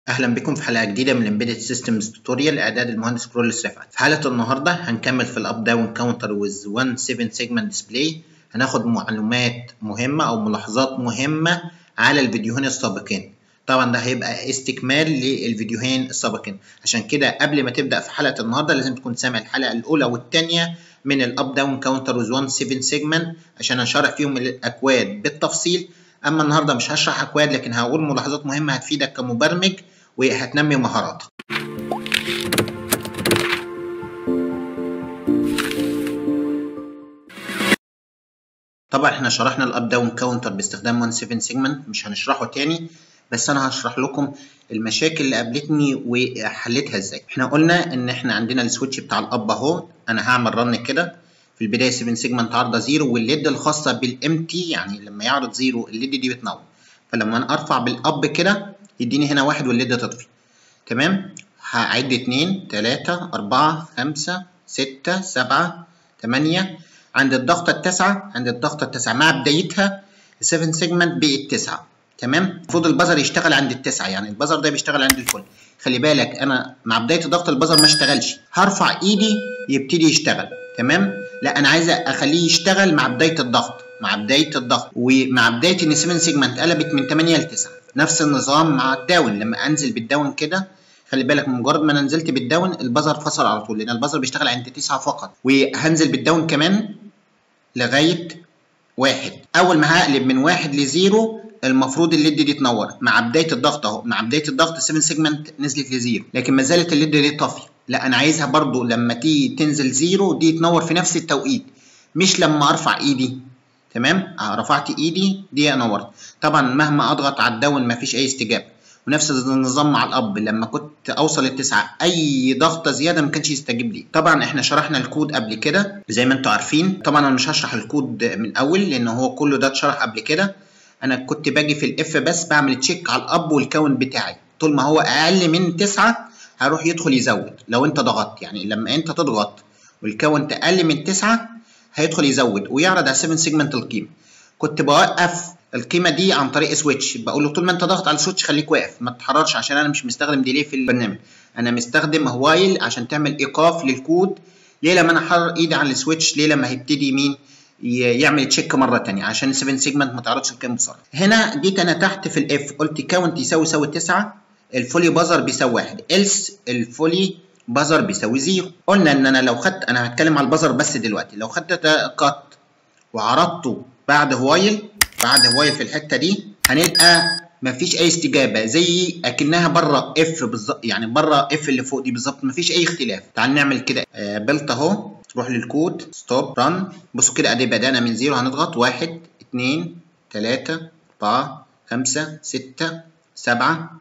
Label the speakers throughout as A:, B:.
A: اهلا بكم في حلقه جديده من امبيدد سيستمز توتوريال اعداد المهندس كرولس رفعت. في حلقه النهارده هنكمل في الاب داون كاونتر ويز 1 7 سيجمنت ديسبلاي. هناخد معلومات مهمه او ملاحظات مهمه على الفيديوهين السابقين. طبعا ده هيبقى استكمال للفيديوهين السابقين، عشان كده قبل ما تبدا في حلقه النهارده لازم تكون سامع الحلقه الاولى والثانيه من الاب داون كاونتر ويز 1 7 سيجمنت عشان هشرح فيهم الاكواد بالتفصيل. اما النهارده مش هشرح اكواد، لكن هقول ملاحظات مهمه هتفيدك كمبرمج وهتنمي مهاراتك. طبعا احنا شرحنا الاب داون كاونتر باستخدام 1 7 سيجمنت، مش هنشرحه تاني، بس انا هشرح لكم المشاكل اللي قابلتني وحلتها ازاي. احنا قلنا ان احنا عندنا السويتش بتاع الاب اهو. انا هعمل رن كده في البدايه 7 سيجمنت عارضه 0، والليد الخاصه بالامتي يعني لما يعرض 0 الليد دي بتنور، فلما انا ارفع بالاب كده يديني هنا 1 والليد تطفي. تمام، هعد 2 3 4 5 6 7 8 عند الضغطه التاسعه. عند الضغطه التاسعه مع بدايتها 7 سيجمنت بقت 9. تمام، المفروض البزر يشتغل عند التاسعه، يعني البزر ده بيشتغل عند الفل. خلي بالك انا مع بدايه ضغط البزر ما اشتغلش، هرفع ايدي يبتدي يشتغل. تمام، لا انا عايز اخليه يشتغل مع بدايه الضغط، مع بدايه الضغط ومع بدايه ان 7 سيجمنت قلبت من 8 ل 9. نفس النظام مع الداون، لما انزل بالداون كده خلي بالك مجرد ما انا نزلت بالداون البزر فصل على طول، لان البزر بيشتغل عند 9 فقط. وهنزل بالداون كمان لغايه 1. اول ما هقلب من 1 ل 0 المفروض الليد دي تنور مع بدايه الضغط اهو. مع بدايه الضغط 7 سيجمنت نزلت ل 0، لكن ما زالت الليد دي طافيه. لا انا عايزها برضو لما تيجي تنزل 0 دي تنور في نفس التوقيت، مش لما ارفع ايدي. تمام، رفعت ايدي دي نورت. طبعا مهما اضغط على الداون مفيش اي استجابه. ونفس النظام مع الاب، لما كنت اوصل للتسعه اي ضغطه زياده ما كانش يستجيب لي. طبعا احنا شرحنا الكود قبل كده زي ما انتم عارفين. طبعا انا مش هشرح الكود من الاول لان هو كله ده اتشرح قبل كده. انا كنت باجي في الاف بس بعمل تشيك على الاب والكاونت بتاعي، طول ما هو اقل من 9 هروح يدخل يزود. لو انت ضغطت يعني لما انت تضغط والكاونت اقل من 9 هيدخل يزود ويعرض على 7 سيجمنت القيمه. كنت بوقف القيمه دي عن طريق سويتش، بقول له طول ما انت ضاغط على السويتش خليك واقف ما تتحركش، عشان انا مش مستخدم ديلي في البرنامج، انا مستخدم وايل عشان تعمل ايقاف للكود. ليه لما انا احرك ايدي على السويتش؟ ليه لما هيبتدي مين يعمل تشيك مره ثانيه عشان 7 سيجمنت ما تعرضش القيمه بسرعه. هنا جيت انا تحت في الاف قلت كاونت يساوي 9، الفولي بازر بيساوي 1، إلس الفولي بازر بيساوي 0. قلنا ان انا لو خدت، انا هتكلم على البازر بس دلوقتي، لو خدت كات وعرضته بعد وايل في الحته دي هنلقى مفيش اي استجابه، زي اكنها بره اف بالظبط، يعني بره اف اللي فوق دي بالظبط، مفيش اي اختلاف. تعال نعمل كده بلت اهو، روح للكود ستوب ران. بصوا كده ادي بدانا من 0، هنضغط 1 2 3 4 5 6 7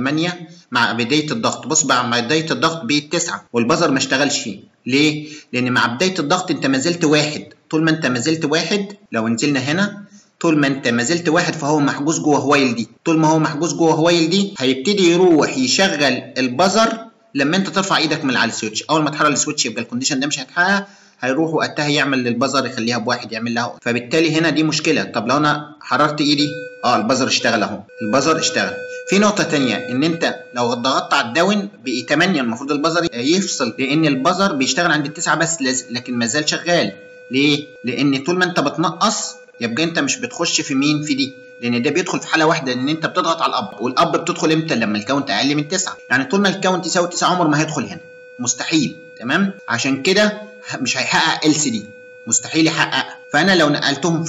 A: 8 مع بدايه الضغط. بص بقى مع بدايه الضغط بقت 9 والبزر ما اشتغلش فيه. ليه؟ لان مع بدايه الضغط انت ما زلت 1. طول ما انت ما زلت 1، لو نزلنا هنا طول ما انت ما زلت 1 فهو محجوز جوه هوايل دي. طول ما هو محجوز جوه هوايل دي هيبتدي يروح يشغل البزر لما انت ترفع ايدك من على السويتش. اول ما تحرك السويتش يبقى الكونديشن ده مش هيتحقق، هيروح وقتها يعمل للبزر يخليها بواحد يعمل لها، فبالتالي هنا دي مشكله. طب لو انا حررت ايدي البزر اشتغل اهو، البزر اشتغل. في نقطه ثانيه ان انت لو ضغطت على الداون بقي 8 المفروض البزر يفصل، لان البزر بيشتغل عند ال9 بس لكن ما زال شغال. ليه؟ لان طول ما انت بتنقص يبقى انت مش بتخش في مين، في دي، لان ده بيدخل في حاله واحده ان انت بتضغط على الاب، والاب بتدخل امتى؟ لما الكاونت اقل من 9. يعني طول ما الكاونت يساوي 9 عمر ما هيدخل هنا، مستحيل. تمام، عشان كده مش هيحقق ال سي دي، مستحيل يحقق. فانا لو نقلتهم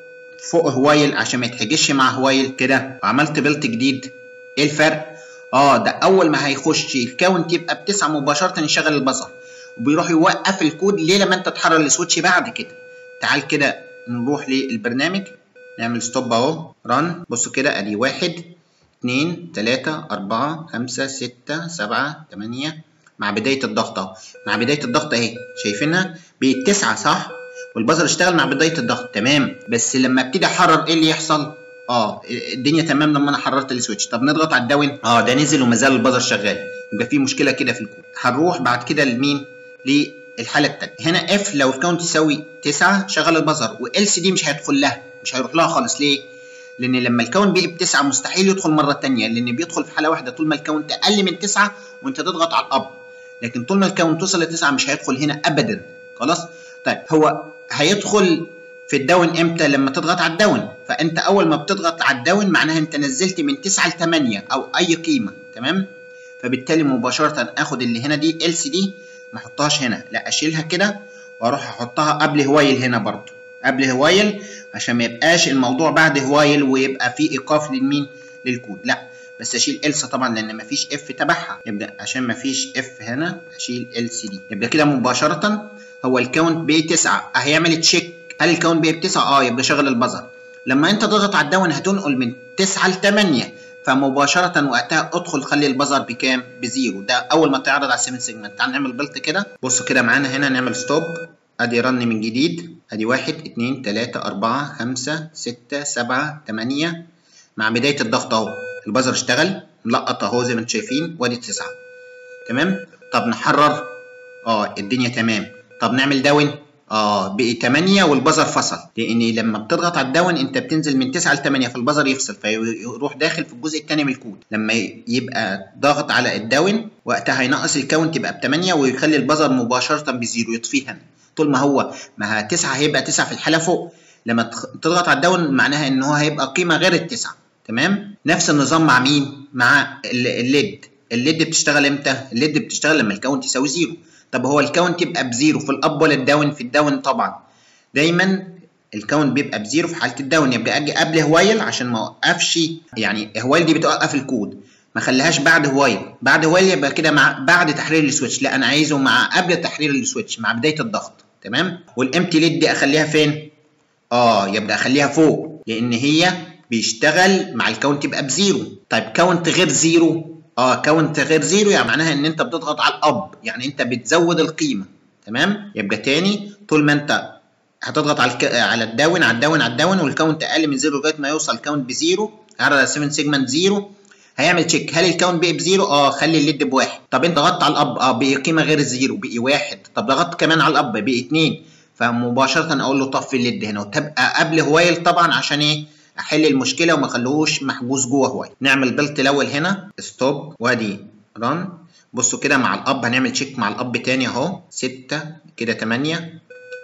A: فوق هوايل عشان ما يتحجزش مع هوايل كده وعملت بلت جديد، ايه الفرق؟ ده اول ما هيخش الكاونت يبقى ب9 مباشره يشغل البزر وبيروح يوقف الكود. ليه؟ لما انت تحرر السويتش بعد كده. تعال كده نروح للبرنامج نعمل ستوب اهو ران. بصوا كده ادي 1 2 3 4 5 6 7 8 مع بدايه الضغط اهو. مع بدايه الضغط اهي شايفينها بقت 9 صح؟ والبزر اشتغل مع بدايه الضغط. تمام، بس لما ابتدي احرر ايه اللي يحصل؟ الدنيا تمام لما انا حررت السويتش. طب نضغط على الداون، ده نزل وما زال البزر شغال، يبقى في مشكله كده في الكود. هنروح بعد كده لمين؟ للحاله الثانيه. هنا اف لو الكاونت يساوي 9 شغل البزر، والس دي مش هيدخل لها، مش هيروح لها خالص. ليه؟ لان لما الكاونت بقي ب9 مستحيل يدخل مره ثانيه، لان بيدخل في حاله واحده طول ما الكاونت اقل من 9 وانت تضغط على الاب، لكن طول ما الكاونت توصل ل9 مش هيدخل هنا ابدا. خلاص. طيب هو هيدخل في الداون امتى؟ لما تضغط على الداون. فانت اول ما بتضغط على الداون معناها انت نزلت من 9 ل 8 او اي قيمه. تمام. فبالتالي مباشره اخد اللي هنا دي else دي ما احطهاش هنا، لا اشيلها كده واروح احطها قبل هوايل هنا برضو، قبل هوايل، عشان ما يبقاش الموضوع بعد هوايل ويبقى في ايقاف للمين؟ للكود. لا بس اشيل else طبعا لان مفيش اف تبعها، يبقى عشان مفيش اف هنا اشيل else دي. يبقى كده مباشره هو الكاونت بقي 9، هيعمل تشيك هل الكاونت بقي ب9؟ يبقى شغل البزر. لما انت تضغط على الداون هتنقل من 9 ل 8، فمباشره وقتها ادخل خلي البزر بكام؟ ب0. ده اول ما تعرض على 7 سيجمنت. تعال نعمل بلت كده. بصوا كده معانا هنا نعمل ستوب، ادي رن من جديد، ادي 1 2 3 4 5 6 7 8 مع بدايه الضغط اهو البزر اشتغل ملقط اهو زي ما انتم شايفين، وادي 9. تمام. طب نحرر، الدنيا تمام. طب نعمل داون، بقي 8 والبزر فصل، لان لما بتضغط على الداون انت بتنزل من 9 ل 8 فالبزر يفصل فيروح داخل في الجزء الثاني من الكود. لما يبقى ضاغط على الداون وقتها هينقص الكاونت يبقى ب8 ويخلي البزر مباشره ب0 يطفيها. طول ما هو 9 هيبقى 9 في الحاله فوق، لما تضغط على الداون معناها ان هو هيبقى قيمه غير ال9. تمام. نفس النظام مع مين؟ مع الليد. الليد بتشتغل امتى؟ الليد بتشتغل لما الكاونت يساوي 0. طب هو الكاونت يبقى ب0 في الاب ولا الداون؟ في الداون طبعا. دايما الكاونت بيبقى ب0 في حاله الداون. يبقى اجي قبل هوايل عشان ما اوقفش، يعني هوايل دي بتوقف الكود، ما خليهاش بعد هوايل. بعد هوايل يبقى كده مع بعد تحرير السويتش، لا انا عايزه مع قبل تحرير السويتش مع بدايه الضغط. تمام. والامتي ليد دي اخليها فين؟ يبقى اخليها فوق لان هي بيشتغل مع الكاونت يبقى ب0. طيب كاونت غير 0، كاونت غير 0 يعني معناها ان انت بتضغط على الاب، يعني انت بتزود القيمه. تمام. يبقى تاني طول ما انت هتضغط على الداون على الداون على الداون والكاونت اقل من 0 لغايه ما يوصل كاونت ب0 على 7 سيجمنت 0 هيعمل تشيك هل الكاونت بقي ب0؟ خلي الليد ب1. طب انت ضغطت على الاب بقي قيمه غير الزيرو بقي 1. طب ضغطت كمان على الاب بقي 2، فمباشره اقول له طفي الليد هنا وتبقى قبل هوايل طبعا عشان ايه؟ احل المشكله وما اخليهوش محجوز جوه هوايل. نعمل بلت الاول هنا ستوب وادي ران. بصوا كده مع الاب هنعمل تشيك مع الاب تاني اهو 6 كده 8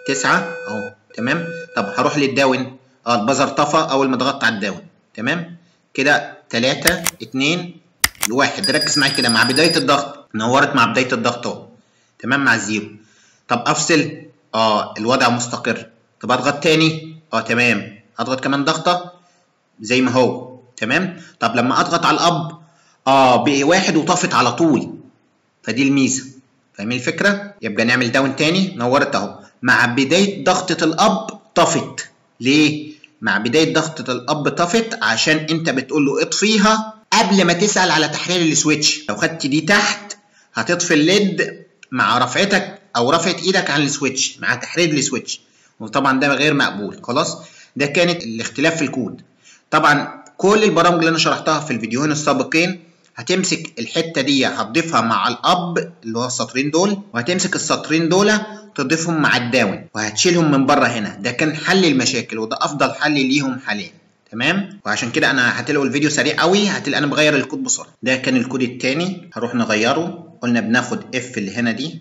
A: 9 اهو. تمام. طب هروح للداون، البزر طفى اول ما ضغطت على الداون. تمام كده 3 2 1. ركز معايا كده مع بدايه الضغط نورت مع بدايه الضغط اهو. تمام مع الزيرو. طب افصل، الوضع مستقر. طب اضغط تاني، تمام. اضغط كمان ضغطه زي ما هو. تمام. طب لما اضغط على الاب بقي 1 وطفت على طول، فدي الميزه. فاهمين الفكره؟ يبقى نعمل داون تاني نورت اهو مع بدايه ضغطه الاب طفت. ليه؟ مع بدايه ضغطه الاب طفت عشان انت بتقول له اطفيها قبل ما تسال على تحرير السويتش. لو خدت دي تحت هتطفي الليد مع رفعتك او رفعت ايدك عن السويتش مع تحرير السويتش، وطبعا ده غير مقبول. خلاص. ده كانت الاختلاف في الكود. طبعا كل البرامج اللي انا شرحتها في الفيديوهين السابقين هتمسك الحته دي هتضيفها مع الاب اللي هو السطرين دول، وهتمسك السطرين دول تضيفهم مع الداون وهتشيلهم من بره هنا. ده كان حل المشاكل وده افضل حل ليهم حاليا. تمام. وعشان كده انا هتلاقوا الفيديو سريع قوي، هتلاقي انا بغير الكود بسرعه. ده كان الكود الثاني هروح نغيره. قلنا بناخد اف اللي هنا دي،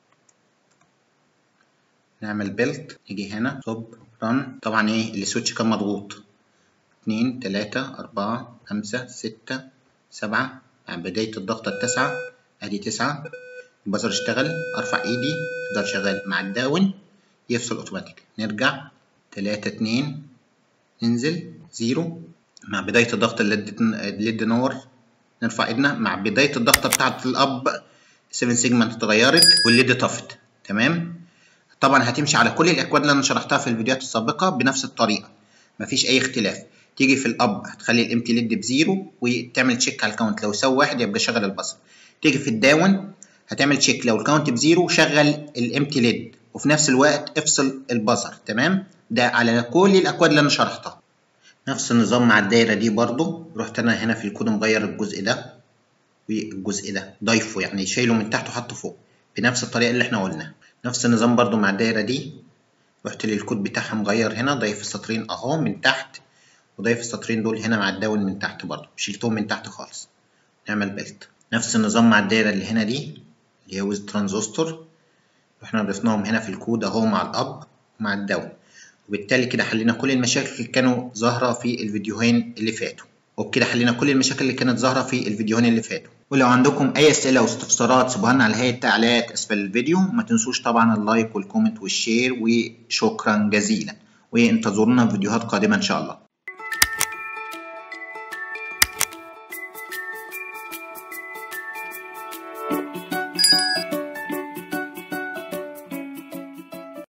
A: نعمل بيلت، نيجي هنا صب رن. طبعا ايه السويتش كان مضغوط 2 3 4 5 6 7 مع بدايه الضغطه ال9 ادي 9. البزر اشتغل، ارفع ايدي يفضل شغال مع الداون يفصل اوتوماتيك. نرجع 3 2 ننزل 0 مع بدايه الضغط الليد نور. نرفع ايدنا مع بدايه الضغطه بتاعه الاب 7 سيجمنت اتغيرت والليد طفت. تمام. طبعا هتمشي على كل الاكواد اللي انا شرحتها في الفيديوهات السابقه بنفس الطريقه، مفيش اي اختلاف. تيجي في الاب هتخلي الامتي ليد ب0 وتعمل تشيك على الكاونت، لو سوى 1 يبقى شغل البزر. تيجي في الداون هتعمل تشيك لو الكاونت ب0 شغل الامتي ليد وفي نفس الوقت افصل البزر. تمام. ده على كل الاكواد اللي انا شرحتها. نفس النظام مع الدايره دي برضو. رحت انا هنا في الكود مغير الجزء ده والجزء ده ضايفه، يعني شايله من تحت وحطه فوق بنفس الطريقه اللي احنا قلناها. نفس النظام برضو مع الدايره دي. رحت للكود بتاعها مغير هنا ضايف السطرين اهو من تحت وضايف السطرين دول هنا مع الداون من تحت برضه، شيلتهم من تحت خالص. نعمل بيلت نفس النظام مع الدايره اللي هنا دي اللي هي ويز ترانزستور، واحنا ضفناهم هنا في الكود اهو مع الاب ومع الداون. وبالتالي كده حلينا كل المشاكل اللي كانوا ظاهره في الفيديوهين اللي فاتوا، وبكده حلينا كل المشاكل اللي كانت ظاهره في الفيديوهين اللي فاتوا. ولو عندكم اي اسئله واستفسارات سيبوها لنا على هيئه تعليقات اسفل الفيديو، وما تنسوش طبعا اللايك والكومنت والشير، وشكرا جزيلا، وانتظرونا في فيديوهات قادمه ان شاء الله.